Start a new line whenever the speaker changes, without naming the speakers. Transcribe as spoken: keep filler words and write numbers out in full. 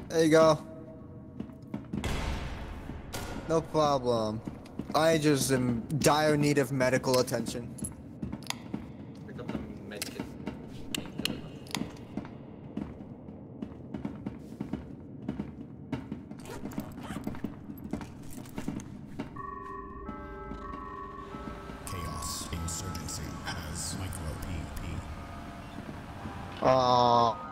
There you go. No problem. I just am dire need of medical attention.
Pick up the medkit.
Chaos Insurgency has micro P P.
Aww.